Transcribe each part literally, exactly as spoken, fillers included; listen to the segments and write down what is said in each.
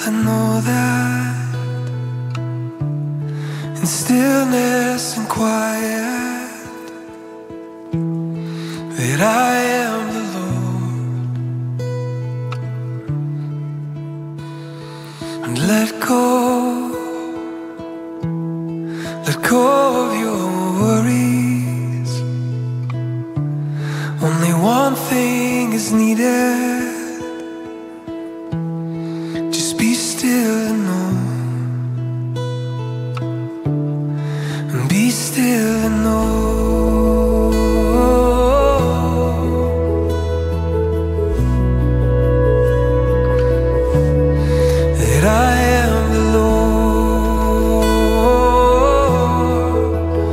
I know that in stillness and quiet, that I am the Lord, and let go, let go of your worries. Only one thing is needed. Just be still and know, and be still and know that I am the Lord.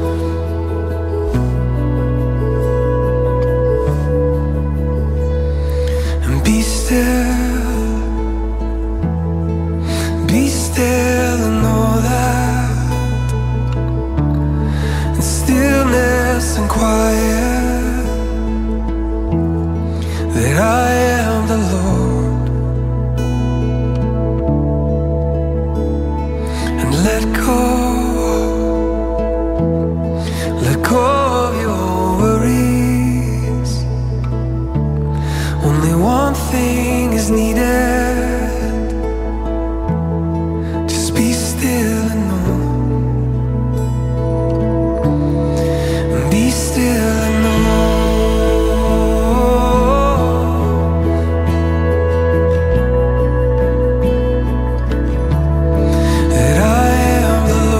And be still, be still and know that in stillness and quiet, that I am the Lord. And let go, let go of your worries. Only one thing is needed. Just be still and know, and be still and know that I am the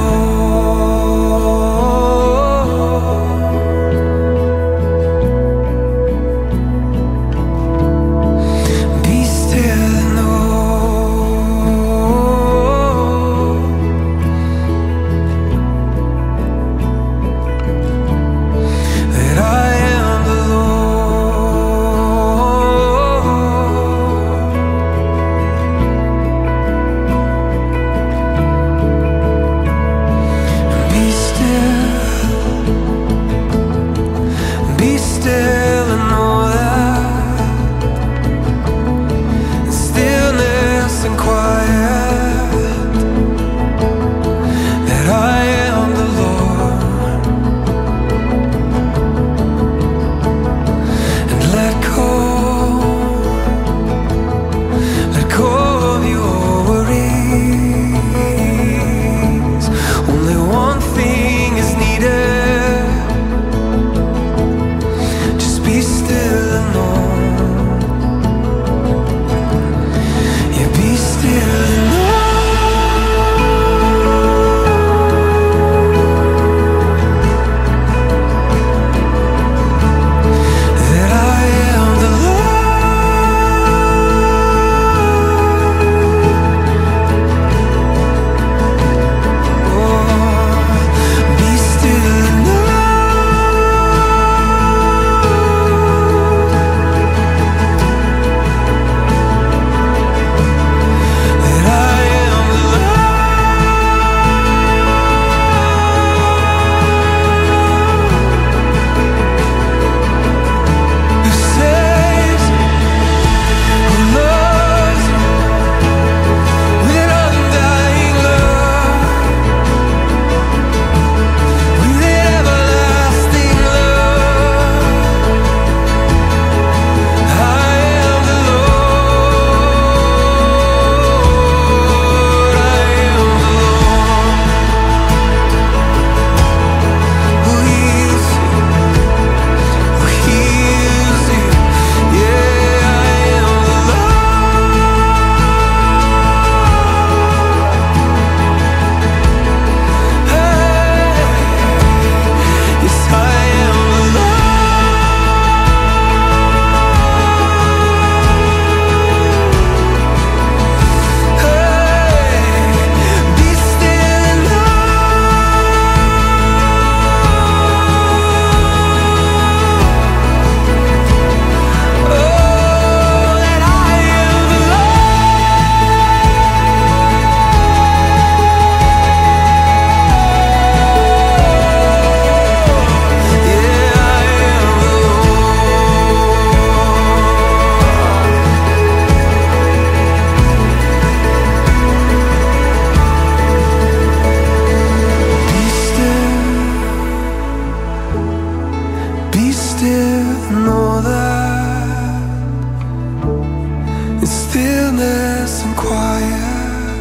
quiet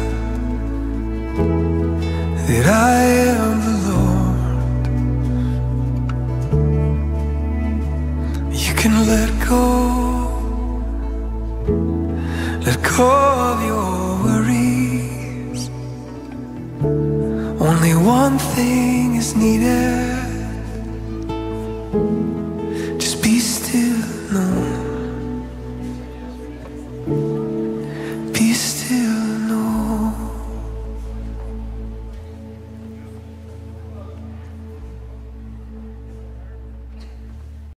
that I am the Lord. You can let go, let go of your worries. Only one thing is needed.